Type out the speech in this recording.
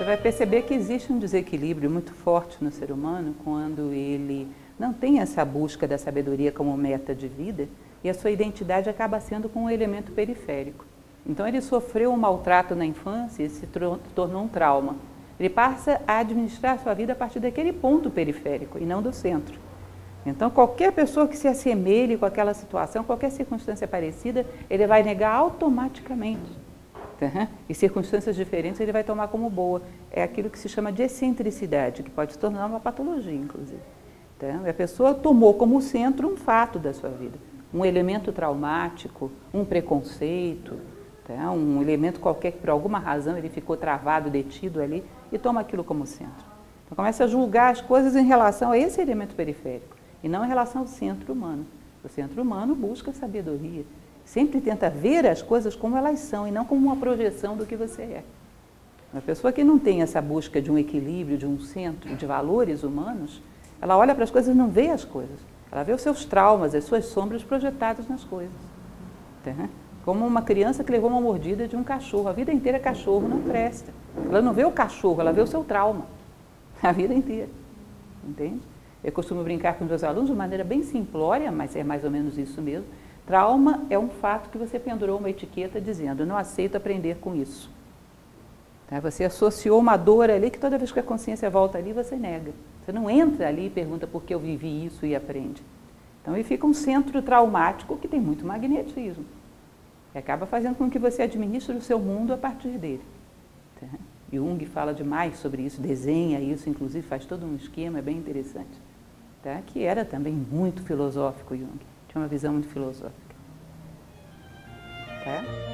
vai perceber que existe um desequilíbrio muito forte no ser humano quando ele não tem essa busca da sabedoria como meta de vida e a sua identidade acaba sendo com um elemento periférico. Então ele sofreu um maltrato na infância e se tornou um trauma. Ele passa a administrar a sua vida a partir daquele ponto periférico e não do centro. Então qualquer pessoa que se assemelhe com aquela situação, qualquer circunstância parecida, ele vai negar automaticamente. E circunstâncias diferentes ele vai tomar como boa. É aquilo que se chama de excentricidade, que pode se tornar uma patologia, inclusive. A pessoa tomou como centro um fato da sua vida, um elemento traumático, um preconceito, um elemento qualquer que por alguma razão ele ficou travado, detido ali e toma aquilo como centro. Então começa a julgar as coisas em relação a esse elemento periférico e não em relação ao centro humano. O centro humano busca sabedoria, sempre tenta ver as coisas como elas são e não como uma projeção do que você é. Uma pessoa que não tem essa busca de um equilíbrio, de um centro, de valores humanos, ela olha para as coisas e não vê as coisas. Ela vê os seus traumas, as suas sombras projetadas nas coisas. Como uma criança que levou uma mordida de um cachorro. A vida inteira cachorro não presta. Ela não vê o cachorro, ela vê o seu trauma. A vida inteira. Entende? Eu costumo brincar com os meus alunos de maneira bem simplória, mas é mais ou menos isso mesmo. Trauma é um fato que você pendurou uma etiqueta dizendo, não aceito aprender com isso. Você associou uma dor ali que toda vez que a consciência volta ali, você nega. Você não entra ali e pergunta por que eu vivi isso e aprende. Então, ele fica um centro traumático que tem muito magnetismo. E acaba fazendo com que você administre o seu mundo a partir dele. Jung fala demais sobre isso, desenha isso, inclusive faz todo um esquema, é bem interessante. Que era também muito filosófico, Jung. Tinha uma visão muito filosófica.